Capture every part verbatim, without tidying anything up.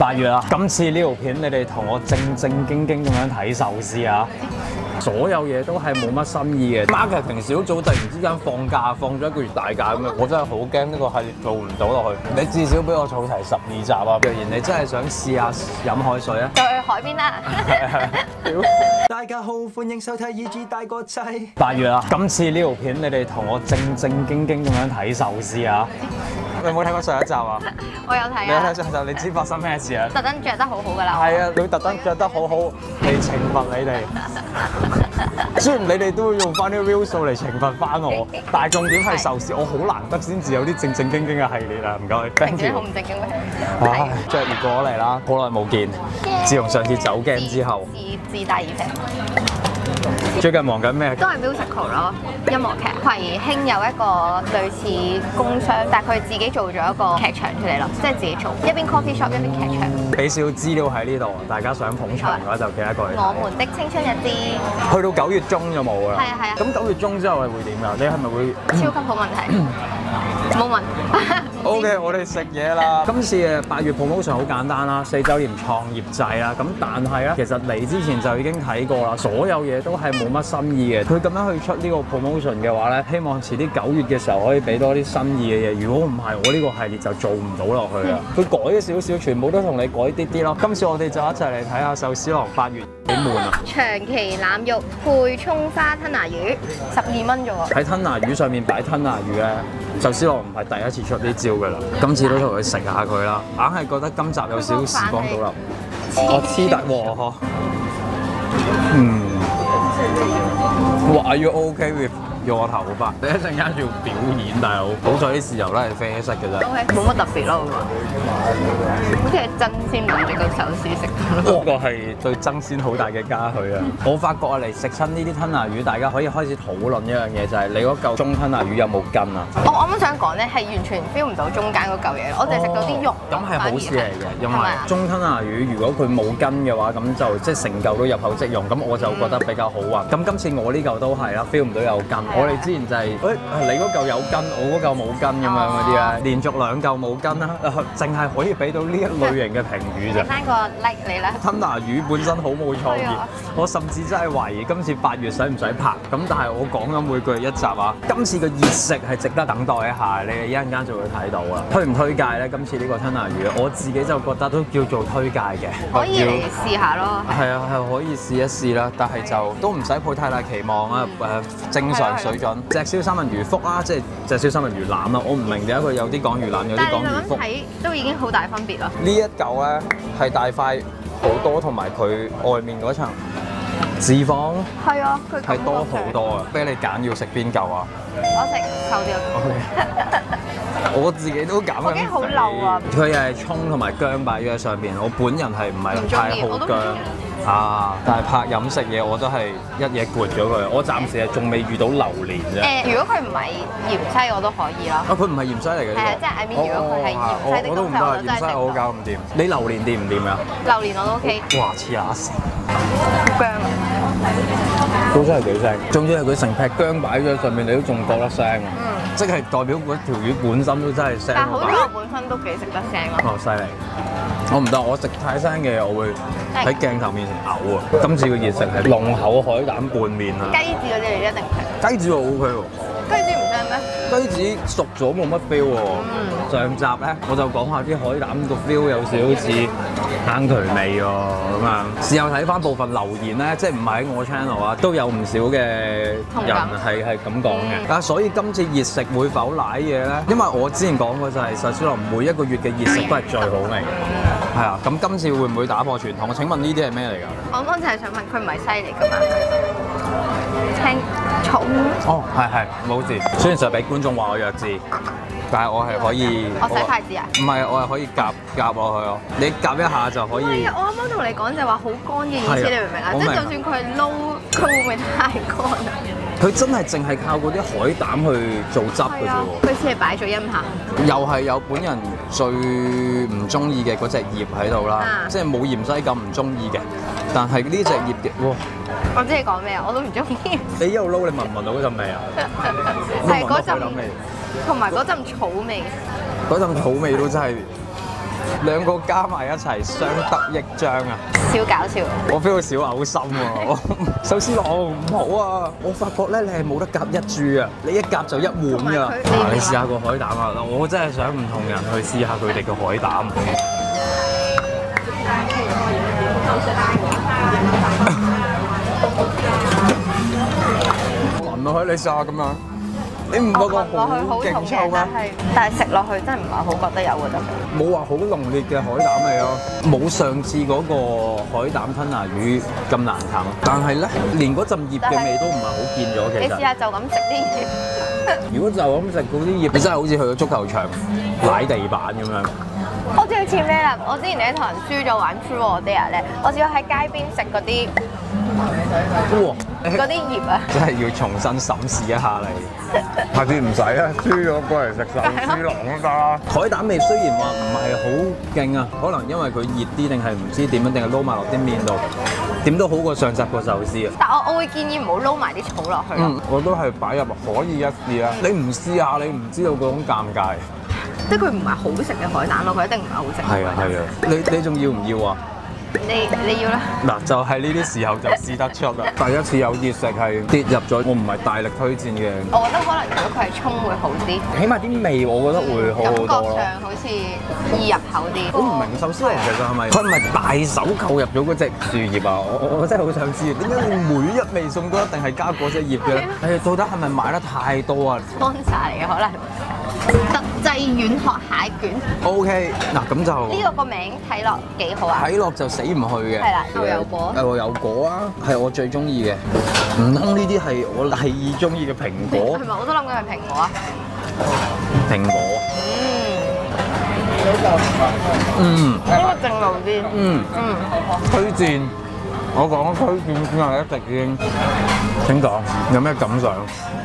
八月啦，今次呢條片你哋同我正正經經咁樣睇壽司啊！所有嘢都係冇乜新意嘅。marketing 小組突然之間放假，放咗一個月大假咁樣，我真係好驚呢個系列做唔到落去。你至少俾我儲齊十二集啊！若然你真係想試下飲海水啊， 就去海邊啦！ 大家好，歡迎收睇《E G 大個仔》。 八月啦，今次呢條片你哋同我正正經經咁樣睇壽司啊！你有冇睇過上一集啊？ 我有睇你有睇啊！ 上一集，你知發生咩事啊？ 特登着得好好㗎啦！ 係啊，佢特登着得好好嚟懲罰你哋。雖然你哋都會用翻啲 view 數嚟懲罰翻我，但係重點係壽司，我好難得先至有啲正正經經嘅系列啊！唔該，thank 好 you。 唔正經咩？ 唉，着熱過嚟啦，好耐冇見。自從上次走 game 之後， 自自大而肥。 最近忙緊咩？ 都係 musical 咯，音樂劇。葵興有一個類似工商，但係佢自己做咗一個劇場出嚟咯，即係自己做一邊 coffee shop 一邊劇場。 俾少資料喺呢度，大家想捧場嘅話就記得過去睇。 我們的青春日誌。 去到九月中就冇㗎啦。 係啊係啊。 咁九月中之後係會點㗎？你係咪會？ 超級好問題。冇問。 O K， 我哋食嘢啦。今次嘅八月 promotion 好簡單啦，四週年創業祭啦。咁但係咧，其實嚟之前就已經睇過啦，所有嘢都係冇乜新意嘅。佢咁樣去出呢個 promotion 嘅話咧，希望遲啲九月嘅時候可以俾多啲新意嘅嘢。如果唔係，我呢個系列就做唔到落去啦。佢改咗少少，全部都同你改啲啲咯。今次我哋就一齊嚟睇下壽司郎八月幾悶啊！ 長期腩肉配葱花吞拿魚，十二蚊啫喎。 喺吞拿魚上面擺吞拿魚咧，壽司郎唔係第一次出呢招㗎啦。今次都同佢食下佢啦，硬係覺得今集有少少時光倒流。我黐突喎呵，嗯，哇，Are you OK with 用我頭髮？你一陣間要表演，大佬，好彩啲豉油都係啡色嘅啫。 O K，冇乜特別咯，好似係真鮮唔食個壽司食嘅咯。 呢個係對爭鮮好大嘅嘉許啊！我發覺啊，嚟食親呢啲吞拿魚，大家可以開始討論一樣嘢，就係你嗰嚿中吞拿魚有冇筋啊？ 我啱啱想講咧，係完全 feel 唔到中間嗰嚿嘢，我淨係食到啲肉。 咁係好事嚟嘅，因為係咪啊中吞拿魚如果佢冇筋嘅話，咁就即係成嚿都入口即溶，咁我就覺得比較好運。咁今次我呢嚿都係啦 ，feel 唔到有筋。我哋之前就係、是，誒、哎、你嗰嚿有筋，我嗰嚿冇筋咁樣嗰啲咧，連續兩嚿冇筋啦，淨係可以俾到呢一類型嘅評語咋。 翻個 like 你啦。 吞拿魚本身好冇創意，我甚至真係懷疑今次八月使唔使拍。咁但係我講緊每句一集啊，今次嘅熱食係值得等待一下，你哋一陣間就會睇到啦。推唔推介咧？今次呢個吞拿魚，我自己就覺得都叫做推介嘅。 可以嚟試下咯。 係啊，係可以試一試啦，但係就都唔使抱太大期望啊。誒，正常水準。隻燒三文魚腹啦，即係隻燒三文魚腩啦。我唔明點解佢有啲講魚腩，有啲講魚腹。 但係你睇都已經好大分別啦。 呢一嚿咧係大塊好多，同埋佢外面嗰層脂肪係啊，佢係多好多啊！俾你揀要食邊嚿啊？ 我食臭啲。 我自己都揀緊。 我驚好漏啊！ 佢係葱同埋薑擺咗喺上邊，我本人係唔係太好薑啊，但係拍飲食嘢我都係一嘢攰咗佢。我暫時係仲未遇到榴蓮啫。 誒，如果佢唔係芫茜，我都可以咯。 啊，佢唔係芫茜嚟嘅。係啊，即係 I mean，如果佢係芫茜的東西，我都真係食到。 我搞唔掂。你榴蓮掂唔掂啊？ 榴蓮我都 OK。 哇！黐下線。 薑啊！ 都真係幾腥。總之係佢成劈薑擺咗喺上面，你都仲覺得腥啊！ 嗯。 即係代表嗰條魚本身都真係腥。 但係好彩我本身都幾食得腥咯。 哦，犀利！我唔得，我食太腥嘅我會喺鏡頭面前嘔啊！今次嘅熱食係濃厚海膽拌麵啊！ 雞子嗰啲你一定食。 雞子我 O K 喎。 雞子唔腥咩？ 雞子熟咗冇乜 feel 喎。嗯。上集咧我就講下啲海膽個 feel 有少少似坑渠味喎咁啊！事後睇翻部分留言咧，即係唔係喺我 channel 啊，都有唔少嘅人係係咁講嘅。啊，所以今次熱食會否賴嘢咧？因為我之前講過就係壽司郎每一個月嘅熱食都係最好味。係啊，咁今次會唔會打破傳統？請問呢啲係咩嚟㗎？ 我剛才係想問佢唔係西嚟㗎嘛？青草。 哦，係係冇事。雖然就俾觀眾話我弱智，但係我係可以。 我洗筷子啊？唔係，我係可以夾夾落去咯。你夾一下就可以。 係啊，我啱啱同你講就係話好乾嘅意思，你明唔明啊？即係就算佢係撈，佢會唔會太乾啊？ 佢真係淨係靠嗰啲海膽去做汁嘅啫喎。 佢只係擺咗一下。 又係有本人最唔中意嘅嗰隻葉喺度啦，啊、即係冇芫茜咁唔中意嘅。但係呢隻葉嘅，哇！ 我知你講咩啊，我都唔中意。 你一路撈，你聞唔聞到嗰陣味啊？ 係嗰陣味，同埋嗰陣草味。 嗰陣草味都真係兩個加埋一齊相得益彰啊！ 少搞笑。 我 feel 到少嘔心啊！壽司郎唔好啊！我發覺咧，你係冇得夾一注啊，你一夾就一碗㗎。嗱，你試下個海膽啊！我真係想唔同人去試下佢哋嘅海膽。聞落去你試下咁樣，你唔覺得好勁臭咩？ 但係食落去真係唔係好覺得有嗰陣味。 冇話好濃烈嘅海膽味咯，冇上次嗰個海膽吞拿魚咁難啃，但係咧連嗰陣葉嘅味都唔係好見咗。其實你試下就咁食啲葉。 如果就咁食嗰啲葉，你真係好似去咗足球場踩地板咁樣。 我知好似咩啦？我之前咧同人輸咗玩 True or Dare 咧，我試過喺街邊食嗰啲哇嗰啲葉啊， 真係要重新審視一下你。下次唔使啊，輸咗過嚟食壽司郎都得啦。海膽味雖然話唔係好勁啊，可能因為佢熱啲定係唔知點樣，定係撈埋落啲麵度，點都好過上集個壽司啊。 但我我會建議唔好撈埋啲草落去。 嗯，我都係擺入可以一試啊。你唔試下，你唔知道嗰種尷尬。 即係佢唔係好食嘅海膽咯，佢一定唔係好食。 係啊係啊，你你仲要唔要啊？ 你你要啦。 嗱，就係呢啲時候就試得出啦。第一次有熱食係跌入咗，我唔係大力推薦嘅。 我覺得可能如果佢係葱會好啲， 起碼啲味我覺得會好好多咯。 感覺上好似易入口啲。 我唔明壽司郎其實係咪佢係咪大手扣入咗嗰隻樹葉啊？我我我真係好想知，點解你每一味餸都一定係加嗰隻葉嘅咧？誒，到底係咪買得太多啊 ？sponsor 嚟嘅可能。特製軟殼蟹卷。 O K， 嗱咁就呢個個名睇落幾好啊！ 睇落就死唔去嘅。 係啦，牛油果。 牛油果啊，係我最中意嘅。唔通呢啲係我第二中意嘅蘋果？ 係咪？我都諗緊係蘋果啊。 蘋果。嗯。嗯。 呢個正路啲。 嗯。嗯。推薦，我講推薦先係一直已經。請講，有咩感想？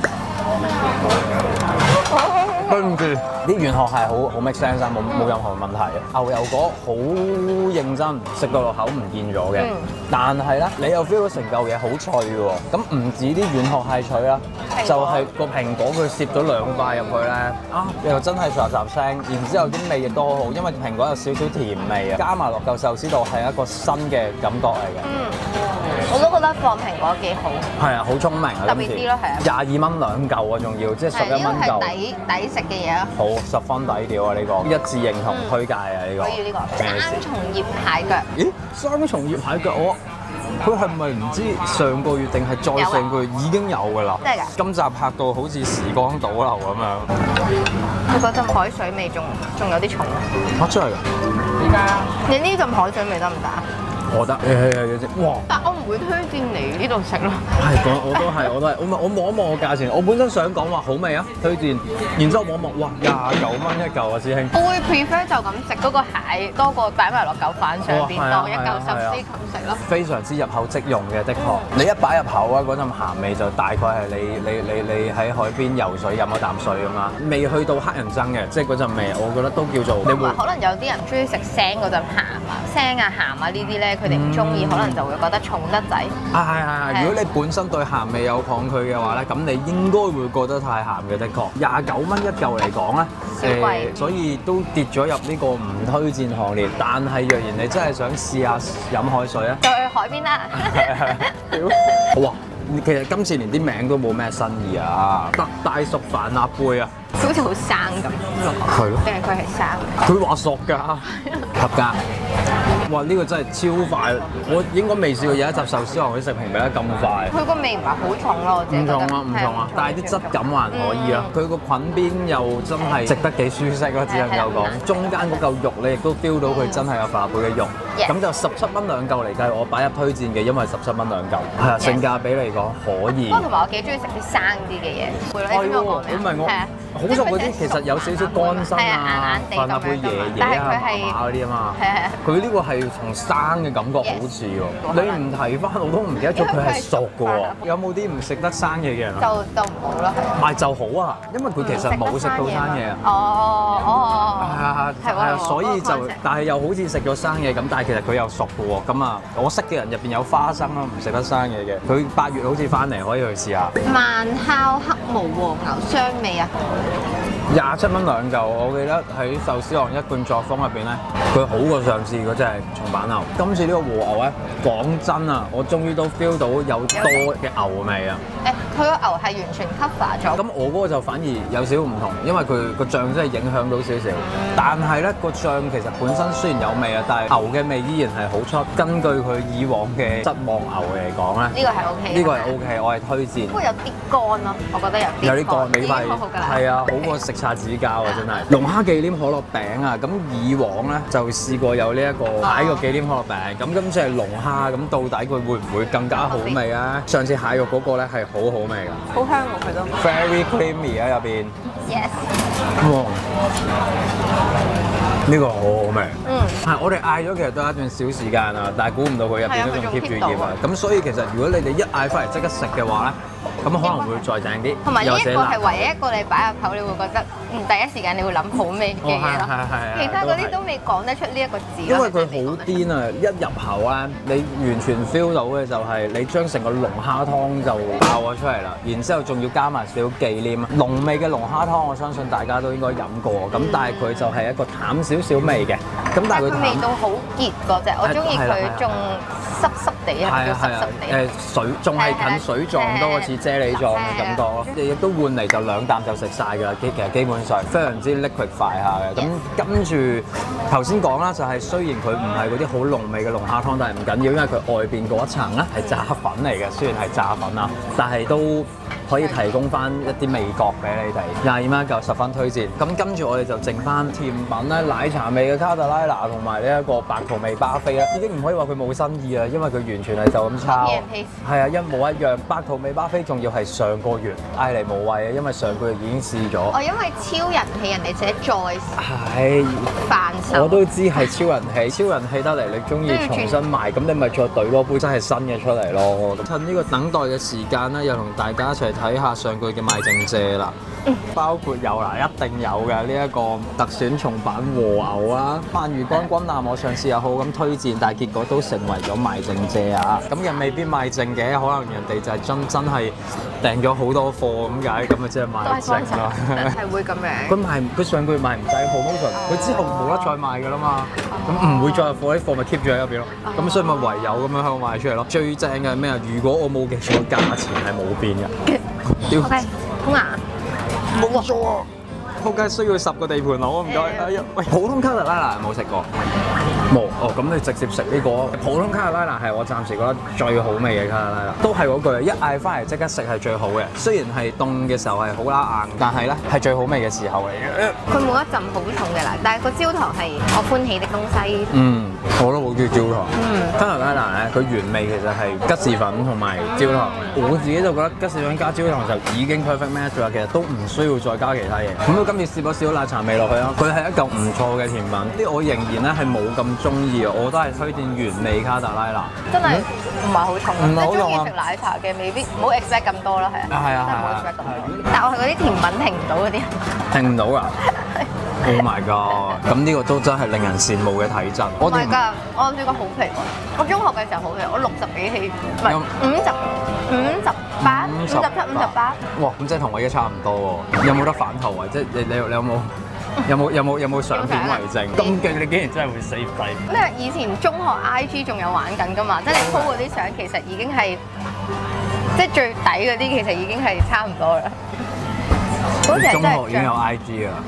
對唔住，啲軟殼係好好 make sense 冇冇任何問題嘅。牛油果好認真，食到落口唔見咗嘅。嗯、但係咧，你又 feel 到成嚿嘢好脆喎。咁唔止啲軟殼係脆啦，就係個蘋果佢攝咗兩塊入去咧，啊又真係雜雜聲。然之後啲味亦都好好，因為蘋果有少少甜味啊，加埋落嚿壽司度係一個新嘅感覺嚟嘅。 嗯，我都覺得放蘋果幾好。係啊，好聰明啊！ 特別啲咯，係啊。廿二蚊兩嚿啊，仲要即係十一蚊嚿。 抵抵食嘅嘢啊！ 好，十分抵料啊！呢、呢個一致認同推介啊！呢、呢個。 我要呢個生蟲葉蟹腳。 咦？生蟲葉蟹腳我佢係咪唔知上個月定係再上個月已經有㗎啦？ 真係㗎！ 今集拍到好似時光倒流咁樣。 佢嗰陣海水味仲仲有啲重。 啊！真係㗎？ 點解啊？你呢陣海水味得唔得啊？ 我得，係係係，哇！ 但我唔會推薦嚟呢度食咯。 係講，我都係，我都係，我我望一望個價錢，我本身想講話好味啊，推薦，然之後望一望，哇，廿九蚊一嚿啊，師兄！我會 prefer 就咁食嗰個蟹多過擺埋落嚿飯上邊當一嚿壽司咁食咯。非常之入口即溶嘅，的確。你一擺入口啊，嗰陣鹹味就大概係你你你你喺海邊游水飲咗啖水咁啦，未去到黑人憎嘅，即係嗰陣味，我覺得都叫做。你會可能有啲人中意食腥嗰陣鹹啊，腥啊鹹啊呢啲咧。佢哋唔中意，可能就會覺得重得滯。啊係係係，如果你本身對鹹味有抗拒嘅話咧，咁你應該會覺得太鹹嘅，的確。廿九蚊一嚿嚟講咧，誒、呃，所以都跌咗入呢個唔推薦行列。但係若然你真係想試下飲海水咧，就去海邊啦。哇！其實今次連啲名都冇咩新意啊！特大熟帆立貝啊，好似好生咁。係咯。定係佢係生？佢話熟㗎，合格。哇！呢、呢個真係超快，我應該未試過有一集壽司郎佢食評比得咁快。佢個味唔係好重咯，我自己覺得。唔重啊，唔重啊，但係啲質感還可以啊。佢個裙邊又真係食得幾舒適咯，只能夠講。中間嗰嚿肉你亦都 feel 到佢真係有帆立貝嘅肉。咁、嗯、就十七蚊兩嚿嚟計，我擺入推薦嘅，因為十七蚊兩嚿。係啊，性價比嚟講可以。不過同埋我幾中意食啲生啲嘅嘢。係喎，你知我講咩？係啊。好熟嗰啲其實有少少乾身啊，帆立貝爺爺啊、嫲嫲嗰啲啊嘛。係係。佢呢個係從生嘅感覺好似喎。你唔提翻我都唔記得咗佢係熟嘅喎。有冇啲唔食得生嘢嘅人啊？就就唔好啦。唔係就好啊，因為佢其實冇食到生嘢啊。哦哦哦。係啊係啊，所以就但係又好似食咗生嘢咁，但係其實佢又熟嘅喎。咁啊，我識嘅人入邊有花生啦，唔食得生嘢嘅。佢八月好似翻嚟，可以去試下。慢烤黑無黃牛雙味啊！ 廿七蚊兩嚿，我記得喺壽司郎一貫作風入邊咧，佢好過上次嗰隻松板牛。今次呢個和牛咧，講真啊，我終於都 feel 到有多嘅牛味啊！ 誒，佢個牛係完全 cover 咗。 咁我嗰個就反而有少少唔同，因為佢個醬真係影響到少少。但係咧個醬其實本身雖然有味啊，但係牛嘅味依然係好出。根據佢以往嘅質望牛嚟講咧， 呢個係 OK。 呢個係 OK，我係推薦。 不過有啲乾咯，我覺得有啲有啲乾味已經好好㗎啦。 係啊，好過食擦紙膠啊，真係。龍蝦忌廉可樂餅啊，咁以往咧就試過有呢一個蟹肉忌廉可樂餅，咁今次係龍蝦，咁到底佢會唔會更加好味啊？上次蟹肉嗰個咧係好好味㗎， 好香喎佢都。 very creamy 啊入邊。 Yes。 哇！呢個好好味。 嗯。 係，我哋嗌咗其實都有一段小時間啊，但係估唔到佢入邊都仲 keep 住熱啊。咁所以其實如果你哋一嗌翻嚟即刻食嘅話咧，咁可能會再正啲。 同埋呢一個係唯一一個你擺入口，你會覺得嗯第一時間你會諗好味嘅嘢咯。 係係係。 其他嗰啲都未講得出呢一個字。 因為佢好癲啊！一入口咧，你完全 feel 到嘅就係你將成個龍蝦湯就爆咗出嚟啦，然之後仲要加埋少少忌廉。濃味嘅龍蝦湯，我相信大家都應該飲過。咁但係佢就係一個淡少少味嘅。咁但係佢味道好結嗰隻，我中意佢仲濕濕地啊，叫濕濕地。 誒水仲係近水狀多過似啫喱狀嘅感覺咯。亦都換嚟就兩啖就食晒㗎啦。基其實基本上非常之 liquefy 下嘅。咁跟住頭先講啦，就係雖然佢唔係嗰啲好濃味嘅龍蝦湯，但係唔緊要，因為佢外邊嗰一層咧係炸粉嚟嘅。雖然係炸粉啊，但係都可以提供翻一啲味覺俾你哋。廿二蚊一嚿，十分推薦。咁跟住我哋就剩翻甜品咧，奶茶味嘅卡特拉拿同埋呢一個白桃味巴菲啦，已經唔可以話佢冇新意啦，因為佢完全係就咁抄。係啊，一模一樣。白桃味巴菲仲要係上個月嗌嚟無謂啊，因為上個月已經試咗。 哦，因為超人氣，人哋自己再係販售。 我都知係超人氣，超人氣得嚟，你中意重新賣，咁你咪再懟多杯真係新嘅出嚟咯。趁呢個等待嘅時間咧，又同大家一齊睇下上個月嘅賣剩蔗啦。包括有啦，一定有嘅呢一個特選重版和牛啊，鰻魚乾軍艦我上次又好咁推薦，但係結果都成為咗賣剩蔗啊。咁又未必賣剩嘅，可能人哋就係真真係訂咗好多貨咁解，咁啊即係賣剩咯。 係會咁樣。 佢賣佢上個月賣唔晒 promotion，佢之後冇得再賣㗎啦嘛，咁唔會再入貨，啲貨咪 keep 住喺入邊咯。咁所以咪唯有咁樣喺度賣出嚟咯。最正嘅係咩啊？如果我冇記錯，價錢係冇變嘅。 O K，好牙。 冇錯啊！仆街需要十個地盤佬，唔該。哎呀，喂，普通卡特拉拿有冇食過？冇哦，咁你直接食呢個普通卡特拉拿係我暫時覺得最好味嘅卡特拉拿，都係嗰句，一嗌翻嚟即刻食係最好嘅。雖然係凍嘅時候係好拉硬，但係咧係最好味嘅時候嚟嘅。 佢冇一陣好重嘅辣，但係個焦糖係我歡喜的東西。 嗯，我都好中意焦糖。 嗯， 卡特拉拿咧，佢原味其實係吉士粉同埋焦糖嘅。我自己就覺得吉士粉加焦糖就已經 perfect match 啦，其實都唔需要再加其他嘢。咁我今次試咗少少奶茶味落去啦，佢係一嚿唔錯嘅甜品。啲我仍然咧係冇咁中意啊，我都係推薦原味卡特拉拿。 真係唔係好重， 唔係好重啊！ 中意食奶茶嘅未必唔好 expect 咁多啦，係啊。 係啊係啊。 但我係嗰啲甜品停唔到嗰啲。 停唔到㗎 ！Oh my god！咁呢個都真係令人羨慕嘅體質。 我哋㗎，我試過好肥喎。我中學嘅時候好肥，我六十幾起，唔係五十五十八、五十七、五十八。 哇！咁即係同我而家差唔多喎。有冇得反圖啊？即係你你你有冇有冇有冇有冇相片為證？咁勁！你竟然真係會死廢。 咩？以前中學 I G 仲有玩緊㗎嘛？即係你 po 嗰啲相，其實已經係即係最底嗰啲，其實已經係差唔多啦。好似係真係中學已經有 I G 啊！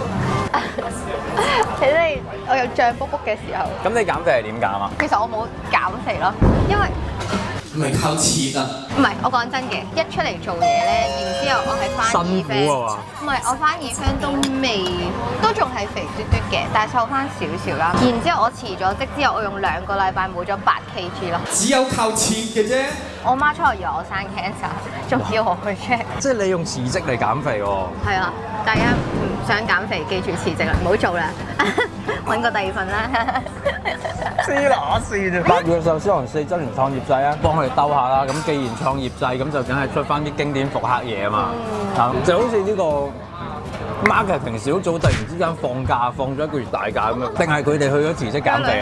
其實我有脹卜卜嘅時候。 咁你減肥係點減啊？ 其實我冇減肥咯，因為唔係靠切啊！ 唔係，我講真嘅，一出嚟做嘢咧，然之後我係翻耳辛苦啊嘛。 唔係，我翻耳返都未，都仲係肥嘟嘟嘅，但係瘦翻少少啦。然之後我辭咗職之後，我用兩個禮拜冇咗八 K G 咯。 只有靠切嘅啫。 我媽初頭以為我生 cancer，仲要我去 check。 即係你用辭職嚟減肥喎？ 係啊，大家唔想減肥，記住辭職啦，唔好做啦，揾個第二份啦。 黐乸線啊！八月壽司郎四週年創業祭啊，幫佢哋兜下啦。咁既然創業祭，咁就梗係出翻啲經典復刻嘢啊嘛。啊、嗯，就好似呢個 marketing 小組突然之間放假，放咗一個月大假咁樣，定係佢哋去咗辭職減肥啊？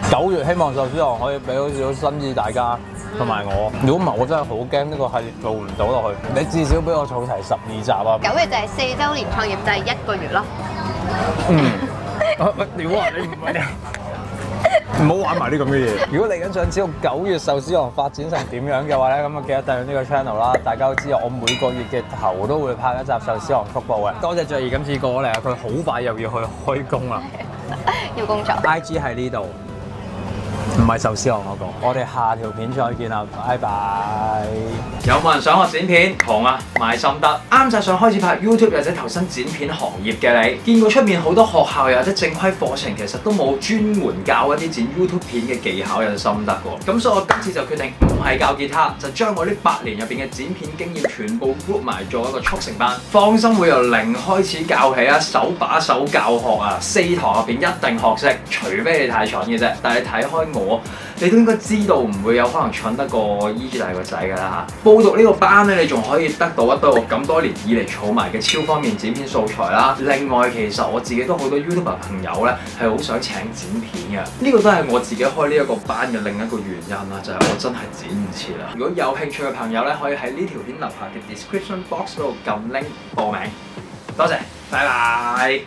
九月希望壽司郎可以俾到少少新意大家同埋我。如果唔係，我真係好驚呢個系列做唔到落去。你至少俾我儲齊十二集啊！ 九月就係四週年創業，就係一個月咯。 嗯，喂，屌啊！你唔係啊？唔好玩埋啲咁嘅嘢。如果你緊想知道九月壽司郎發展成點樣嘅話咧，咁啊記得訂閱呢個 channel 啦。大家都知道我每個月嘅頭都會拍一集壽司郎速報嘅。多謝卓兒今次過嚟啊！佢好快又要去開工啦。 要工作。 I G 喺呢度，唔係壽司郎嗰個。我哋下條片再見啦，拜拜。有冇人想學剪片？窮啊，賣心得。啱晒想開始拍 YouTube 或者投身剪片行業嘅你，見過出面好多學校又或者正規課程，其實都冇專門教一啲剪 YouTube 片嘅技巧有心得喎。咁所以我今次就決定唔係教吉他，就將我呢八年入邊嘅剪片經驗全部 group 埋做一個速成班。放心，會由零開始教起啊，手把手教學啊，四堂入邊一定學識，除非你太蠢嘅啫。但係睇開我，你都應該知道唔會有可能蠢得過依住大個仔㗎啦嚇。報讀呢個班咧，你仲可以得到一堆我咁多年以嚟儲埋嘅超方便剪片素材啦。另外，其實我自己都好多 YouTuber 朋友咧係好想請剪片嘅，呢個都係我自己開呢一個班嘅另一個原因啦，就係我真係剪唔切啦。如果有興趣嘅朋友咧，可以喺呢條片樓下嘅 description box 嗰度撳 link 報名。多謝，拜拜。